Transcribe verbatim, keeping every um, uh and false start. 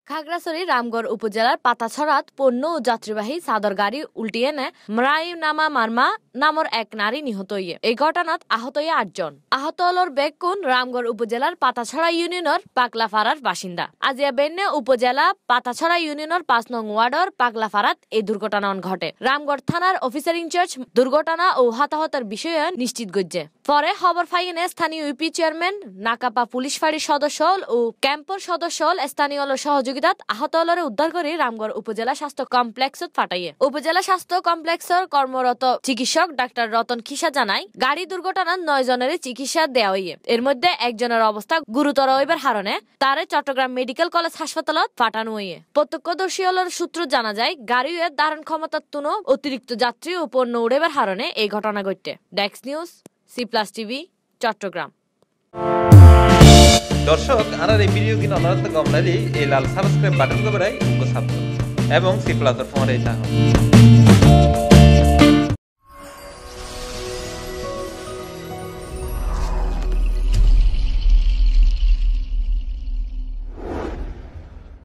খাগড়াছড়ি রামগড় উপজেলার পাতাছড়াত পণ্য ও যাত্রীবাহী চাদর গাড়ি উল্টিয়ে নে মরাই নামা মারমা নামর এক নারী নিহত হইয়ে এই ঘটনাত আহত হয়ে আটজন আহত হলর বেগুন রামগড় উপজেলার পাতাছড়া ইউনিয়নের পাকলাফাড়ার বাসিন্দা আজিয়া বেন্নে উপজেলা পাতাছড়া ইউনিয়নের পাঁচ নং ওয়ার্ডর পাকলাফাড়াত এই দুর্ঘটনা ঘটে রামগড় থানার অফিসার ইনচার্জ দুর্ঘটনা ও হতাহতের বিষয়ে নিশ্চিত করছে পরে খবর পাইনে স্থানীয় ইউপি চেয়ারম্যান নাকাপা পুলিশ ফাঁড়ির সদস্য ও ক্যাম্পর সদস্য স্থানীয় সহযোগিতাত আহত হলরে উদ্ধার করে রামগড় উপজেলা স্বাস্থ্য কমপ্লেক্সত পাঠাইয়ে উপজেলা স্বাস্থ্য কমপ্লেক্সের কর্মরত চিকিৎসক ডাক্তার রতন খিসা জানায় গাড়ি দুর্ঘটনার নয় জনের চিকিৎসা দেওয়া হইয়ে এর মধ্যে একজনের অবস্থা গুরুতর হইবার কারণে তারে চট্টগ্রাম মেডিকেল কলেজ হাসপাতালত পাঠানো হইয়ে প্রত্যক্ষদর্শী হলর সূত্র জানা যায় গাড়ির ধারণ ক্ষমতার তুনো অতিরিক্ত যাত্রী ও পণ্য উড়েবার কারণে এই ঘটনা ঘটে। Desk news C plus TV Chattogram. দর্শক আর এই ভিডিও কিনা আপনারা তো গম নালি এই লাল সাবস্ক্রাইব বাটন কবরাই উনকো সাবস্ক্রাইব এবং সি প্লাস এর ফোন রেখা